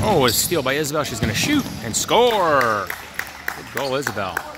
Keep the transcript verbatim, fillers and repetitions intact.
Oh, a steal by Isabel. She's going to shoot and score. Good goal, Isabel.